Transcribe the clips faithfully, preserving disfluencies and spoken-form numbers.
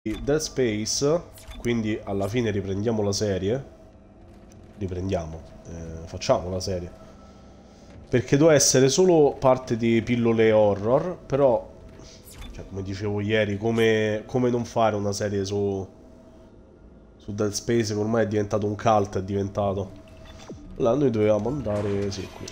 Dead Space, quindi alla fine riprendiamo la serie. Riprendiamo, eh, facciamo la serie. Perché doveva essere solo parte di pillole horror, però, cioè, come dicevo ieri, come, come non fare una serie su, su Dead Space, che ormai è diventato un cult, è diventato. Allora noi dovevamo andare, sì, qui.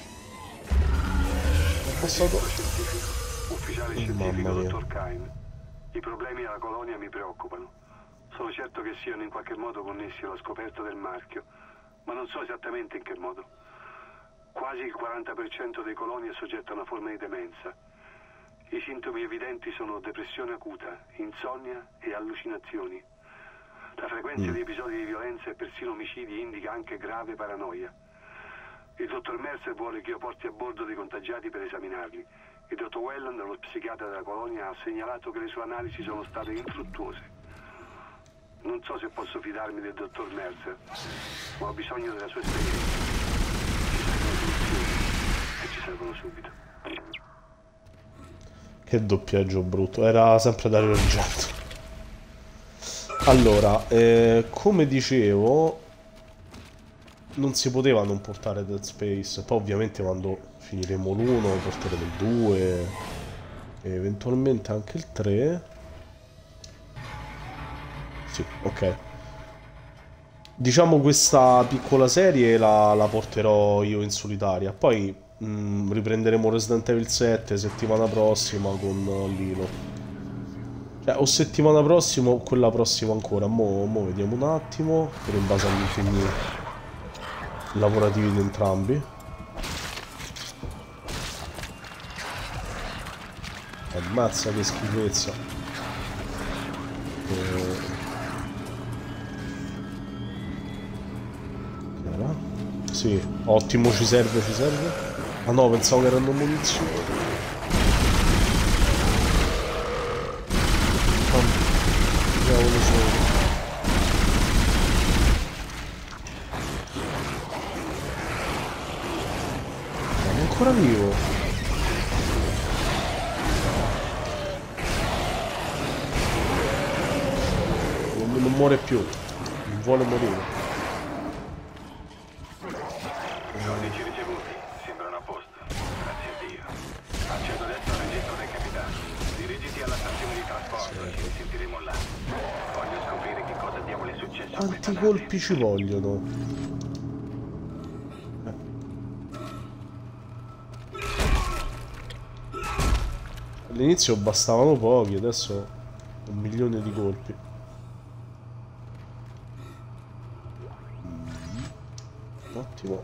È passato... Ufficiale Oh, scientifico, mamma mia. dottor Kain. I problemi alla colonia mi preoccupano. Sono certo che siano in qualche modo connessi alla scoperta del marchio, ma non so esattamente in che modo. Quasi il quaranta per cento dei coloni è soggetto a una forma di demenza. I sintomi evidenti sono depressione acuta, insonnia e allucinazioni. La frequenza Mm. di episodi di violenza e persino omicidi indica anche grave paranoia. Il dottor Mercer vuole che io porti a bordo dei contagiati per esaminarli. Il dottor Welland, lo psichiatra della colonia, ha segnalato che le sue analisi sono state infruttuose. Non so se posso fidarmi del dottor Mercer, ma ho bisogno della sua esperienza. Ci servono soluzioni e ci servono subito. Che doppiaggio brutto, era sempre Dario Argento. Allora, eh, come dicevo, non si poteva non portare Dead Space. Poi ovviamente quando finiremo l'uno porteremo il due e eventualmente anche il tre. Sì, ok. Diciamo questa piccola serie la, la porterò io in solitaria. Poi mh, riprenderemo Resident Evil sette settimana prossima con Lilo. Cioè, o settimana prossima o quella prossima ancora. Mo, mo vediamo un attimo, per in base agli impegni lavorativi di entrambi. Ammazza che schifezza. Eh, che era? Sì, ottimo, ci serve, ci serve. Ah no, pensavo che erano munizioni. Quanti diavolo sono? Ma è ancora vivo? Non, non muore più. Non vuole morire. Codici ricevuti, sembrano a posto. Grazie a Dio. Accedo adesso al registro dei capitani. Dirigiti alla stazione di trasporto, ci risentiremo là. Voglio scoprire che cosa diavolo è successo a questa Quanti nave. colpi ci vogliono? All'inizio bastavano pochi, adesso un milione di colpi. Mm, ottimo.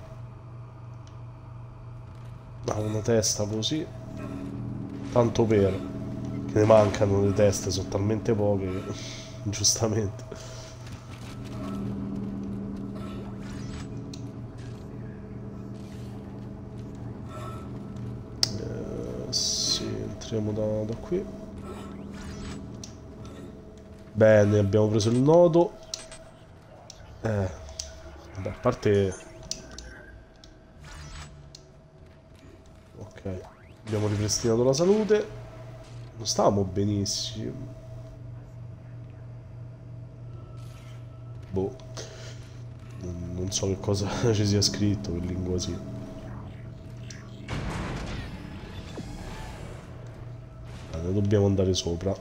Ah, una testa così. Tanto per. Che ne mancano le teste, sono talmente poche che... giustamente. Eh, sì, entriamo da, da qui. Bene, abbiamo preso il nodo. Eh, vabbè, a parte... Ok, abbiamo ripristinato la salute. Non stavamo benissimo. Boh. Non, non so che cosa ci sia scritto, che lingua sia. Bene, dobbiamo andare sopra.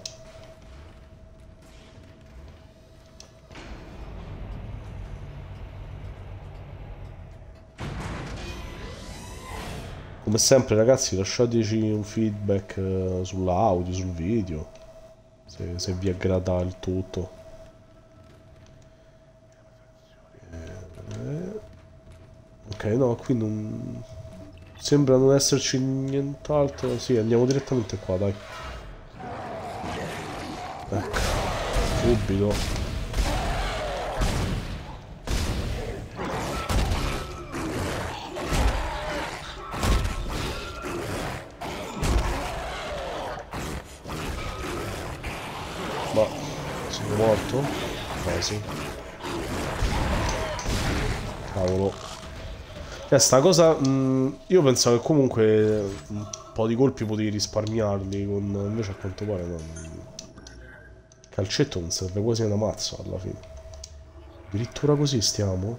Come sempre ragazzi, lasciateci un feedback eh, sull'audio, sul video, se, se vi aggrada il tutto. Eh, ok, no, qui non... sembra non esserci nient'altro. Sì, andiamo direttamente qua, dai. Ecco, subito. Ma sono morto? Quasi. Cavolo. Eh, sta cosa... mh, io pensavo che comunque un po' di colpi potevi risparmiarli con... Invece a quanto pare no. Calcetto non serve quasi una mazza alla fine. Addirittura così stiamo?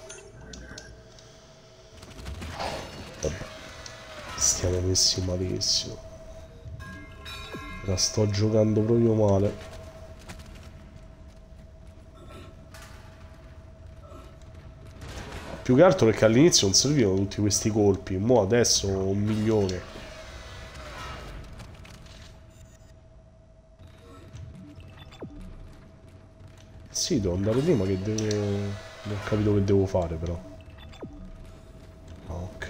Vabbè. Stiamo messi malissimo. La sto giocando proprio male. Più che altro perché all'inizio non servivano tutti questi colpi. Mo' adesso un milione. Sì, devo andare prima che devo... Non ho capito che devo fare però. Ok.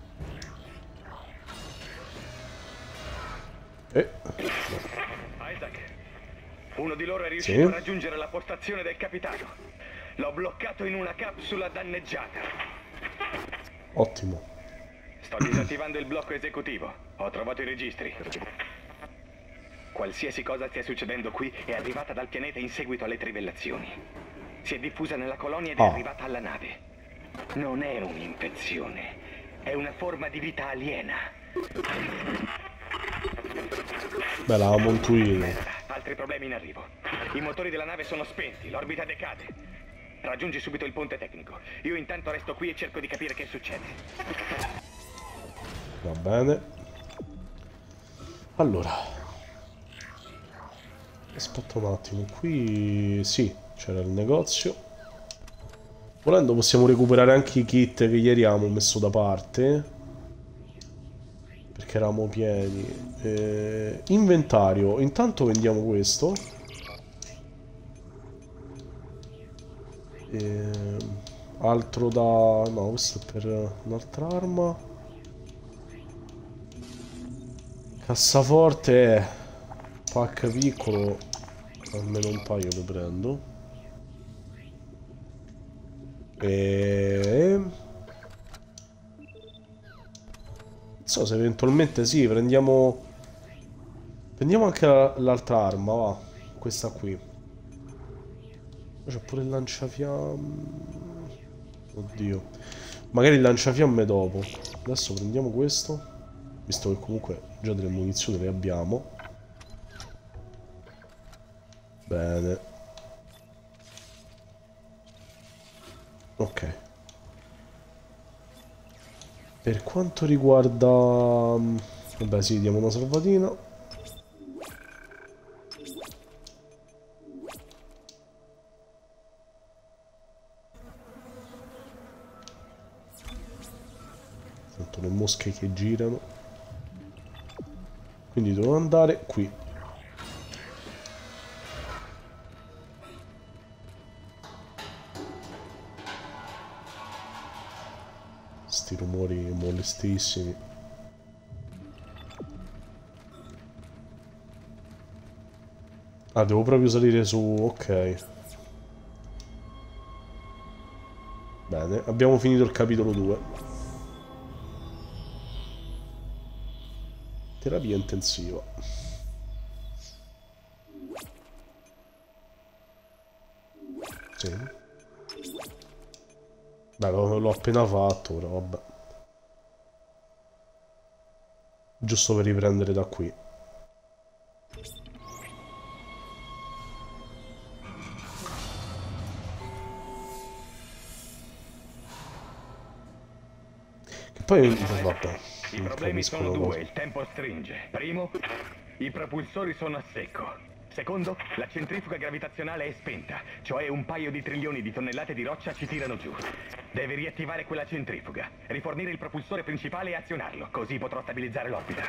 Eh. Isaac, uno di loro è riuscito sì. a raggiungere la postazione del capitano. L'ho bloccato in una capsula danneggiata. Ottimo. Sto disattivando il blocco esecutivo. Ho trovato i registri. Qualsiasi cosa stia succedendo qui è arrivata dal pianeta in seguito alle trivellazioni. Si è diffusa nella colonia ed è oh. arrivata alla nave. Non è un'infezione, è una forma di vita aliena. Beh, l'avevamo intuito. Altri problemi in arrivo. I motori della nave sono spenti, l'orbita decade. Raggiungi subito il ponte tecnico. Io intanto resto qui e cerco di capire che succede. Va bene. Allora. Aspetta un attimo. Qui sì, c'era il negozio. Volendo possiamo recuperare anche i kit che ieri avevamo messo da parte. Perché eravamo pieni. eh, Inventario. Intanto vendiamo questo. E... altro da... no, questo è per un'altra arma. Cassaforte è... pack piccolo. Almeno un paio lo prendo. E... non so se eventualmente sì, prendiamo... prendiamo anche l'altra arma, va. Questa qui. C'è pure il lanciafiamme. Oddio. Magari il lanciafiamme dopo. Adesso prendiamo questo. Visto che comunque già delle munizioni le abbiamo. Bene. Ok. Per quanto riguarda... vabbè sì, diamo una salvatina. Tanto le mosche che girano. Quindi devo andare qui. Sti rumori molestissimi. Ah, devo proprio salire su... ok. Bene, abbiamo finito il capitolo due. Terapia intensiva. Sì. Beh, l'ho appena fatto, ora vabbè. Giusto per riprendere da qui. Che poi... vabbè. I problemi sono due, il tempo stringe. Primo, i propulsori sono a secco. Secondo, la centrifuga gravitazionale è spenta, cioè un paio di trilioni di tonnellate di roccia ci tirano giù. Devi riattivare quella centrifuga, rifornire il propulsore principale e azionarlo, così potrò stabilizzare l'orbita.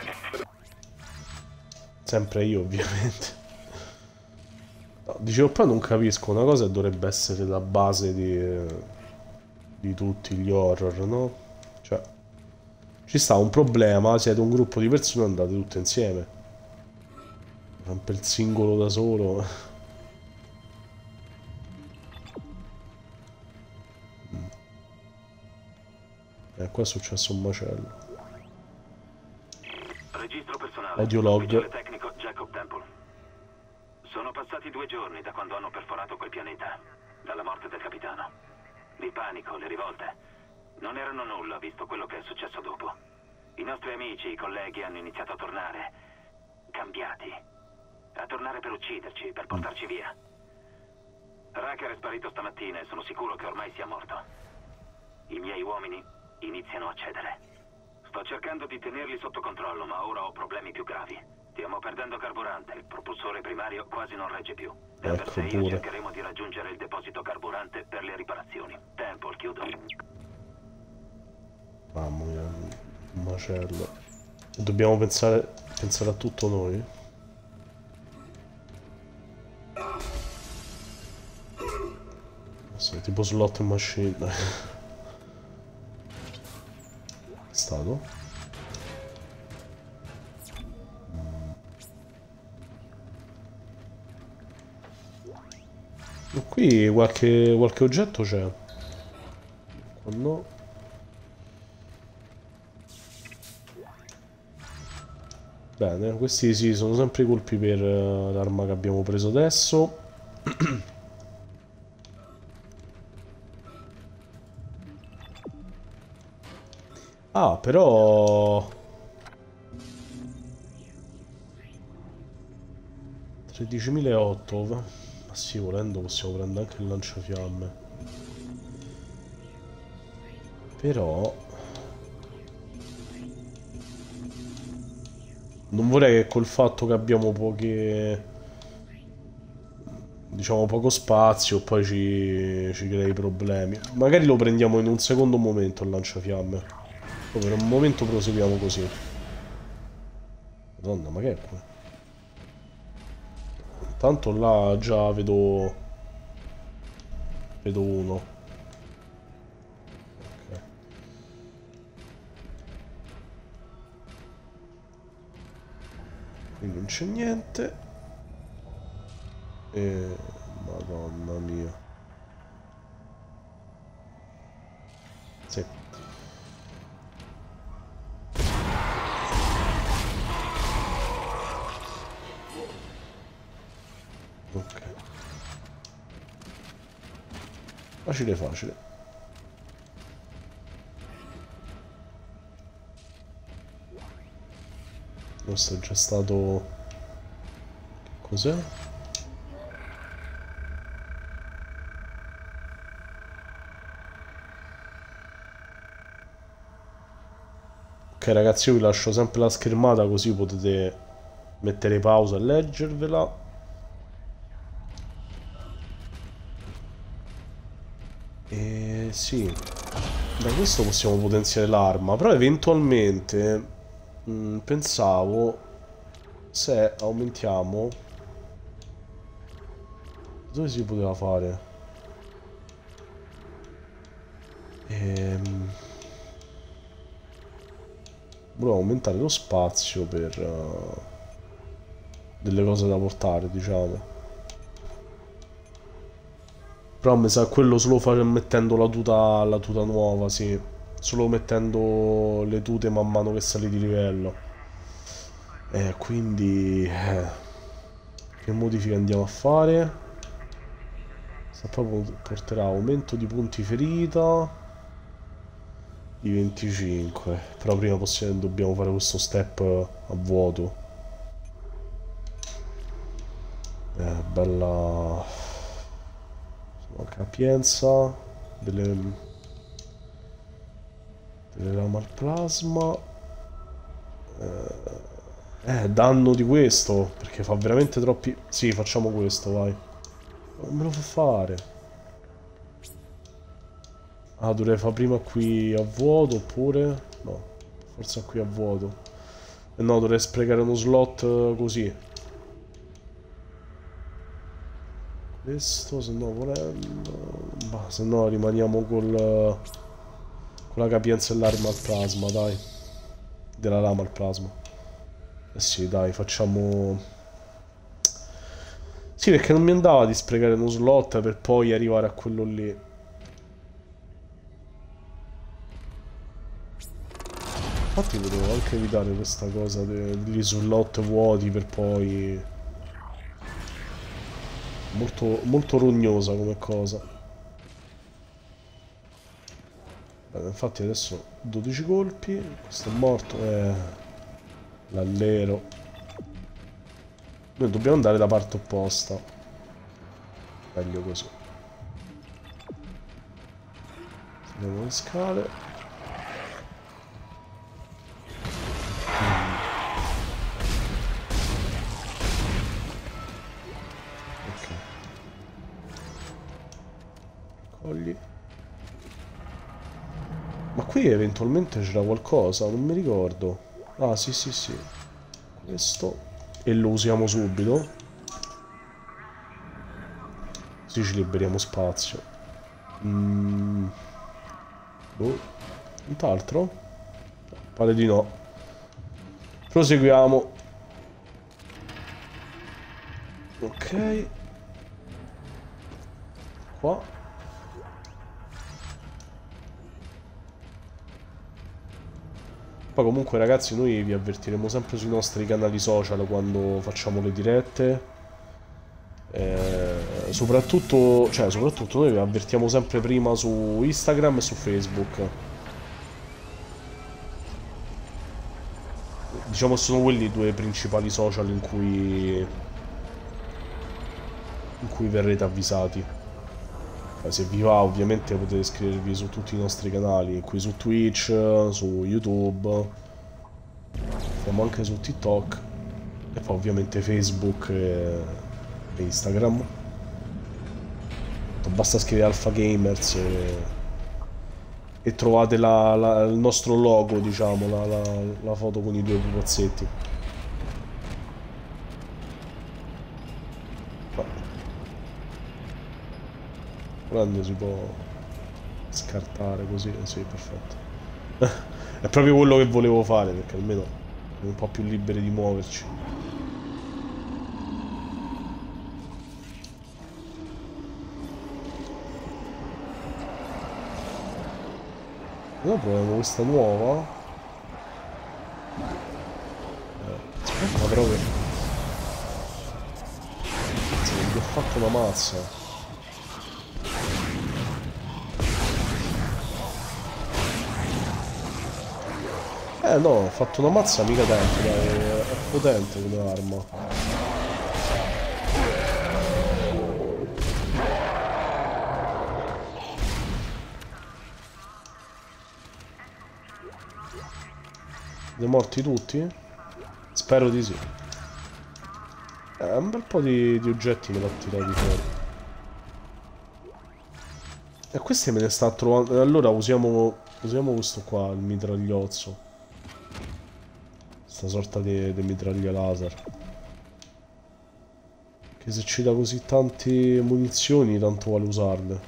Sempre io, ovviamente. No, dicevo, però non capisco, una cosa dovrebbe essere la base di, di tutti gli horror, no? Cioè... ci sta un problema, siete un gruppo di persone, andate tutte insieme. Per il singolo da solo. Eh, qua è successo un macello. Registro personale. Audiolog. Tecnico Jacob Temple. Sono passati due giorni da quando hanno perforato quel pianeta, dalla morte del capitano. Il panico, le rivolte, non erano nulla visto quello che è successo dopo. I nostri amici, i colleghi hanno iniziato a tornare cambiati. a tornare per ucciderci, per portarci via. Raker è sparito stamattina e sono sicuro che ormai sia morto. I miei uomini iniziano a cedere. Sto cercando di tenerli sotto controllo, ma ora ho problemi più gravi. Stiamo perdendo carburante, il propulsore primario quasi non regge più. Da Ecco Berseio pure. cercheremo di raggiungere il deposito carburante per le riparazioni. Tempo, chiudo. Mamma mia, un macello. Dobbiamo pensare, pensare a tutto noi? Sì, tipo slot machine. È stato? Mm. Qui qualche, qualche oggetto c'è. Qua no. Bene, questi sì, sono sempre i colpi per uh, l'arma che abbiamo preso adesso. Ah, però... tredicimilaotto. Ma sì, volendo possiamo prendere anche il lanciafiamme. Però... non vorrei che col fatto che abbiamo poche... diciamo poco spazio poi ci, ci crei problemi. Magari lo prendiamo in un secondo momento il lanciafiamme. Poi per un momento proseguiamo così. Madonna, ma che è qua? Intanto là già vedo... vedo uno. Ok. Qui non c'è niente. E... Madonna mia. Sì. Ok. Facile facile. Questo è già stato... cos'è? Ok ragazzi, io vi lascio sempre la schermata così potete mettere pausa e leggervela. E sì, da questo possiamo potenziare l'arma, però eventualmente mh, pensavo se aumentiamo... dove si poteva fare? Ehm... volevo aumentare lo spazio per uh, delle cose da portare, diciamo. Però mi sa quello solo fa mettendo la tuta, la tuta nuova, sì. Solo mettendo le tute man mano che sali di livello. E quindi... Eh, che modifiche andiamo a fare? Sta proprio porterà aumento di punti ferita di venticinque. Però prima possiamo, dobbiamo fare questo step a vuoto. Eh, bella... capienza delle, delle lame al plasma. Eh, eh, danno di questo perché fa veramente troppi... Sì, facciamo questo, vai. Non me lo fa fare. Ah, dovrei fare prima qui a vuoto oppure... no, forse qui a vuoto. E eh no, dovrei sprecare uno slot così. Questo, se no volendo... bah, se no rimaniamo col... con la capienza dell'arma al plasma, dai. Della lama al plasma. Eh sì, dai, facciamo... sì, perché non mi andava di sprecare uno slot per poi arrivare a quello lì. Infatti volevo anche evitare questa cosa degli slot vuoti per poi... Molto, molto rognosa come cosa. Bene, infatti adesso dodici colpi. Questo è morto. Eh, l'allero. Noi dobbiamo andare da parte opposta. Meglio così. Andiamo le scale. Mm. Ok. Cogli. Ma qui eventualmente c'era qualcosa, non mi ricordo. Ah, sì, sì, sì. Questo. E lo usiamo subito. Così ci liberiamo spazio. Mm. Boh. Nient'altro? Pare di no. Proseguiamo. Ok. Qua. Poi comunque ragazzi noi vi avvertiremo sempre sui nostri canali social quando facciamo le dirette. Eh, soprattutto, cioè soprattutto noi vi avvertiamo sempre prima su Instagram e su Facebook. Diciamo sono quelli i due principali social in cui in cui verrete avvisati. Eh, se vi va ovviamente potete iscrivervi su tutti i nostri canali, qui su Twitch, su YouTube, siamo anche su TikTok e poi ovviamente Facebook e, e Instagram. Basta scrivere Alpha Gamers e, e trovate la, la, il nostro logo, diciamo, la, la, la foto con i due pupazzetti. Volendo si può scartare così, sì, perfetto. È proprio quello che volevo fare, perché almeno siamo un po' più liberi di muoverci. Ora proviamo questa nuova. Eh, aspetta però che... Cazzo, mi ho fatto una mazza. Eh no, ho fatto una mazza mica tanto, dai, è potente come arma. Siete morti tutti? Spero di sì. Eh, un bel po' di, di oggetti me l'ho tirati fuori. E questi me ne sta trovando... Allora usiamo, usiamo questo qua, il mitragliozzo. Questa sorta di, di mitraglia laser. Che se ci dà così tante munizioni, tanto vale usarle.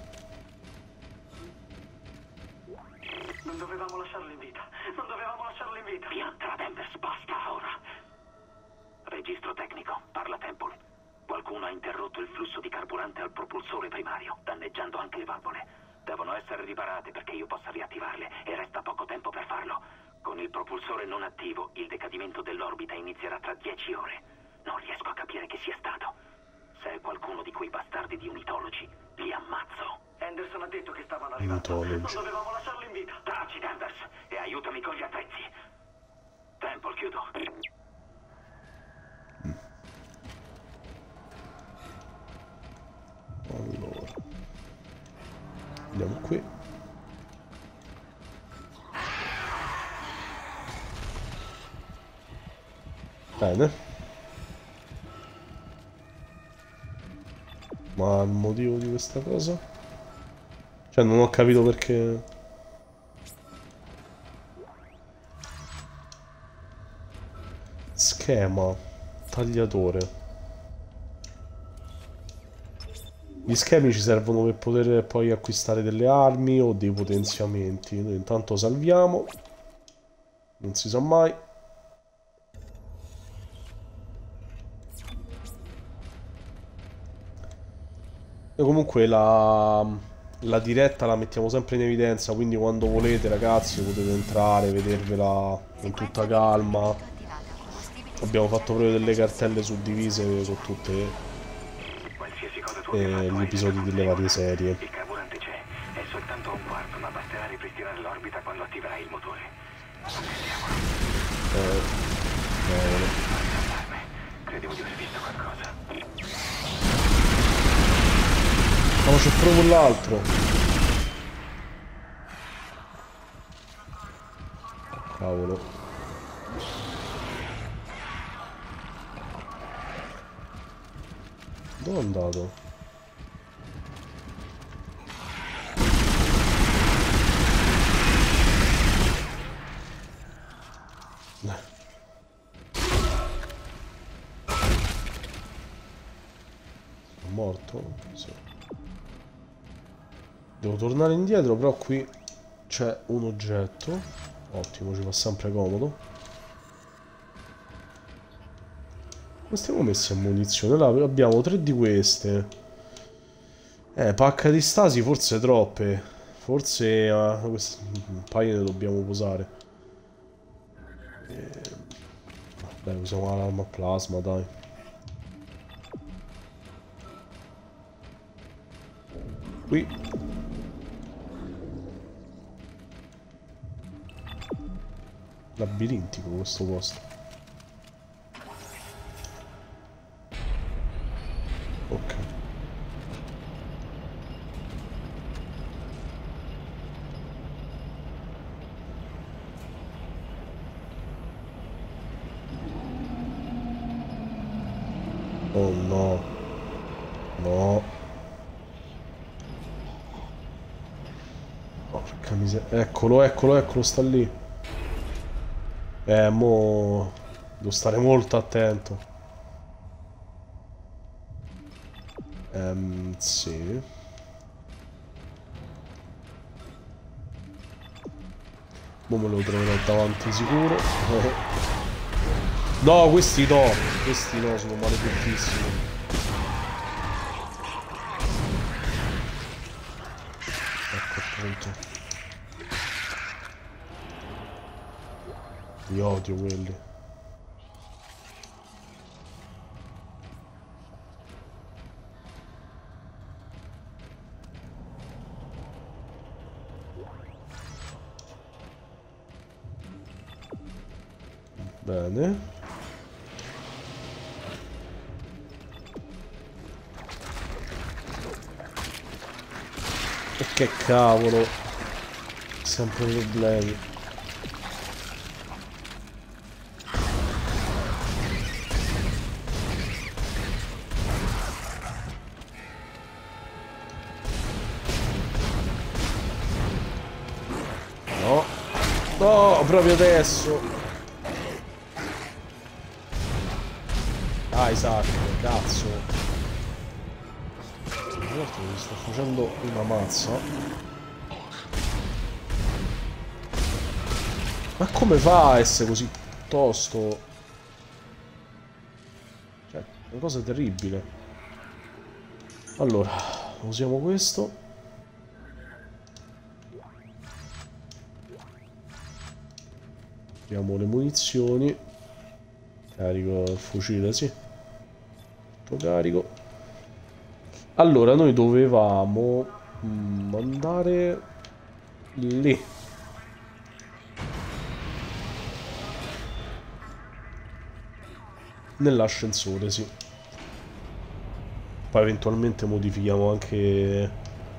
Non dovevamo lasciarlo in vita. Non dovevamo lasciarlo in vita. Piantra Danvers, basta ora. Registro tecnico, parla Temple. Qualcuno ha interrotto il flusso di carburante al propulsore primario, danneggiando anche le valvole. Devono essere riparate perché io possa riattivarle e resta poco tempo per farlo. Con il propulsore non attivo, il decadimento dell'orbita inizierà tra dieci ore. Non riesco a capire chi sia stato. Se è qualcuno di quei bastardi di unitologi, li ammazzo. Anderson ha detto che stavano arrivando. Unitologi. Non dovevamo lasciarlo in vita. Taci, Danvers, e aiutami con gli attrezzi. Temple, chiudo. Allora. Andiamo qui. Bene. Ma il motivo di questa cosa? Cioè non ho capito perché... Schema. Tagliatore. Gli schemi ci servono per poter poi acquistare delle armi o dei potenziamenti. Noi intanto salviamo. Non si sa mai. Noi comunque la, la diretta la mettiamo sempre in evidenza, quindi quando volete ragazzi potete entrare, vedervela con tutta calma. Abbiamo fatto proprio delle cartelle suddivise su tutte eh, gli episodi delle varie serie. Il carburante c'è, è soltanto un quarto, ma basterà ripristinare l'orbita quando attiverai il motore. Eh, eh, Credevo di aver visto qualcosa. Ma c'è proprio l'altro. Cavolo. Dove è andato? Morto? Sì. Devo tornare indietro, però qui c'è un oggetto. Ottimo, ci fa sempre comodo. Come stiamo messi a munizione? Là abbiamo tre di queste. Eh, pacca di stasi forse troppe. Forse uh, un paio ne dobbiamo posare. Eh, Dai, usiamo l'arma a plasma, dai. Qui labirintico questo posto. Ok. Oh no. No. Porca miseria. Eccolo, eccolo, eccolo, sta lì. Eh, mo... Devo stare molto attento. Ehm, sì. Mo me lo troverò davanti sicuro. No, questi no. Questi no, sono maledettissimi. Ecco appunto. Li odio quelli. Bene. E che cavolo. Sempre problemi. No. No, proprio adesso. Ah, esatto, cazzo. Tra l'altro mi sto facendo una mazza. Ma come fa a essere così tosto? Cioè, una cosa terribile. Allora, usiamo questo. Abbiamo le munizioni. Carico il fucile, sì. Tutto carico. Allora, noi dovevamo mm, andare lì. Nell'ascensore, sì. Poi eventualmente modifichiamo anche...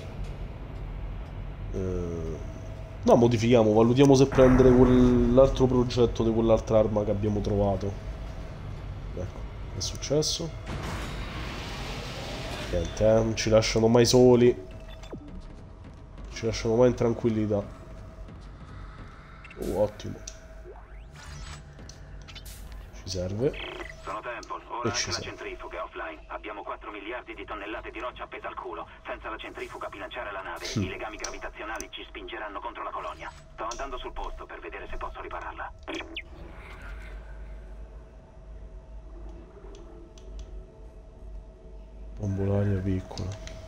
Eh... No, modifichiamo, valutiamo se prendere quell'altro progetto di quell'altra arma che abbiamo trovato. Ecco, che è successo? Niente, eh, non ci lasciano mai soli. Non ci lasciano mai in tranquillità. Oh, ottimo. Ci serve. Sono Temple, ora anche la centrifuga è offline. Abbiamo quattro miliardi di tonnellate di roccia appesa al culo. Senza la centrifuga a bilanciare la nave, i legami gravitazionali ci spingeranno contro la colonia. Sto andando sul posto per vedere se posso ripararla. Bombolaria piccola.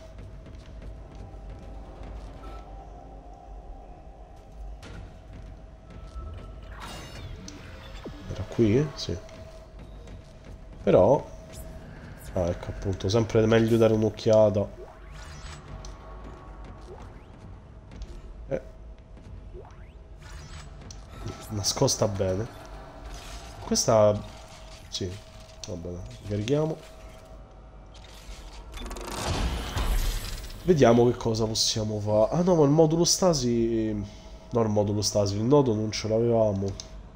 Era qui? Sì. Però... Ah, ecco appunto, sempre meglio dare un'occhiata. Eh. Nascosta bene. Questa... Sì. Vabbè, carichiamo. Vediamo che cosa possiamo fare. Ah no, ma il modulo stasi... No, il modulo stasi, il nodo non ce l'avevamo.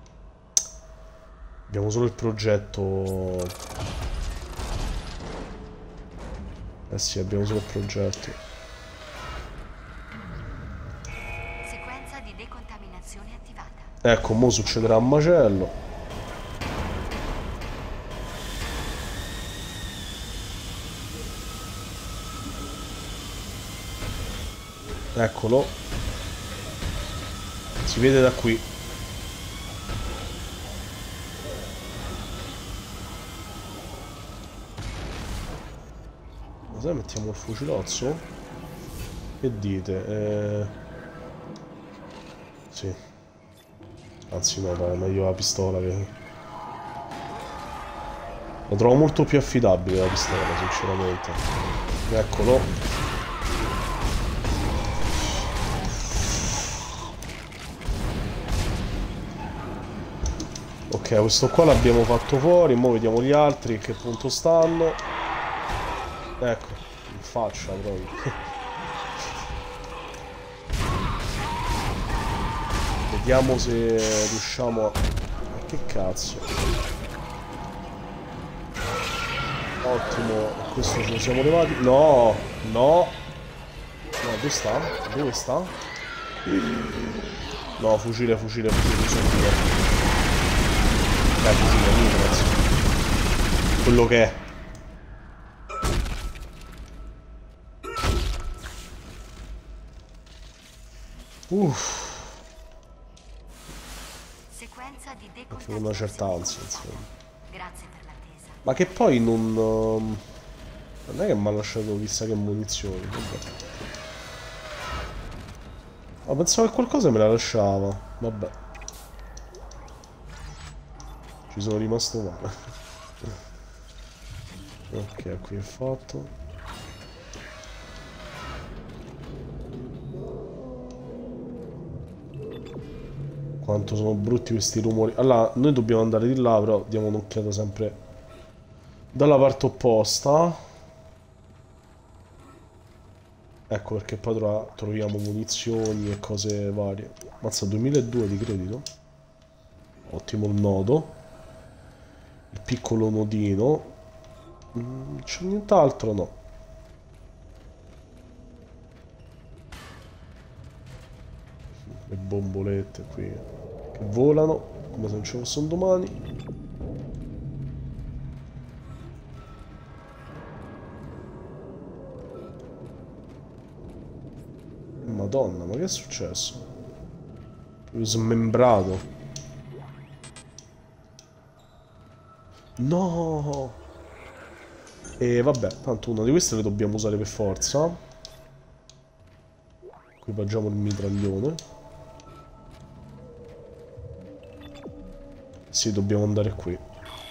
Abbiamo solo il progetto. Eh sì, abbiamo solo il progetto. Sequenza di decontaminazione attivata. Ecco, mo succederà un macello. Eccolo. Si vede da qui. Cos'è? Mettiamo il fucilozzo? Che dite? Eh... Sì. Anzi no, dai, meglio la pistola che... La trovo molto più affidabile la pistola, sinceramente. Eccolo. Ok, questo qua l'abbiamo fatto fuori, ora vediamo gli altri che punto stanno. Ecco, in faccia proprio. Vediamo se riusciamo a... Ma che cazzo? Ottimo, questo ce lo siamo levati. No, no. No, dove sta? Dove sta? No, fucile, fucile, fucile, fucile. Dai, fucile, fucile. Quello che è. Uff. Sequenza di Ho fatto una certa ansia, insomma. Grazie per l'attesa. Ma che poi non... um, non è che mi ha lasciato chissà che munizioni. Vabbè. Ma pensavo che qualcosa me la lasciava. Vabbè. Ci sono rimasto male. Ok, qui è fatto. Quanto sono brutti questi rumori. Allora, noi dobbiamo andare di là, però diamo un'occhiata sempre dalla parte opposta. Ecco perché poi tro troviamo munizioni e cose varie. Mazza, duemiladue di credito. Ottimo il nodo. Il piccolo nodino. Mm, c'è nient'altro, no. Le bombolette qui che volano come se non ci fossero domani. Madonna, ma che è successo? Ho smembrato. No! E vabbè, tanto una di queste le dobbiamo usare per forza. Equipaggiamo il mitraglione. Sì, dobbiamo andare qui.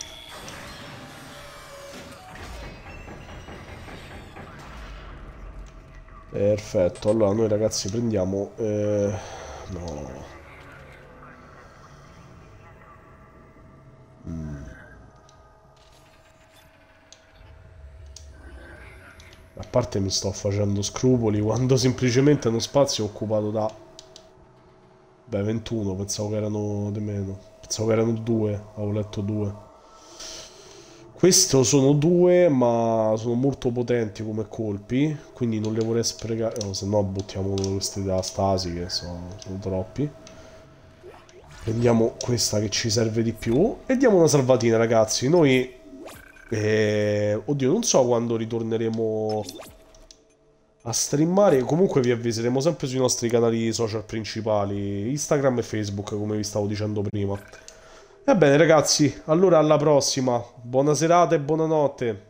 Perfetto, allora noi ragazzi prendiamo... Eh... No... Mm. A parte mi sto facendo scrupoli quando semplicemente uno spazio è occupato da... Beh, ventuno, pensavo che erano di meno. Pensavo che erano due, avevo letto due. Questo sono due, ma sono molto potenti come colpi, quindi non le vorrei sprecare, no, se no buttiamo questi della stasi che sono, sono troppi. Prendiamo questa che ci serve di più e diamo una salvatina, ragazzi. Noi, eh, oddio, non so quando ritorneremo a streamare, comunque vi avviseremo sempre sui nostri canali social principali, Instagram e Facebook, come vi stavo dicendo prima. Va bene ragazzi, allora alla prossima, buona serata e buonanotte.